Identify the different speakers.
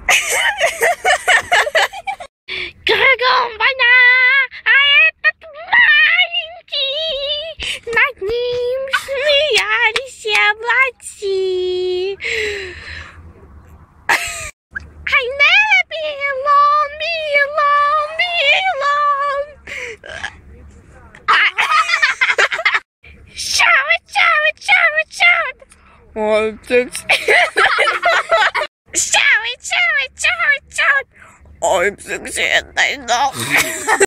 Speaker 1: Кругом война, а этот маленький, над ним смеялись облаки. I never belong. Shout. Ой, Shout. Ой, сексуальный ног.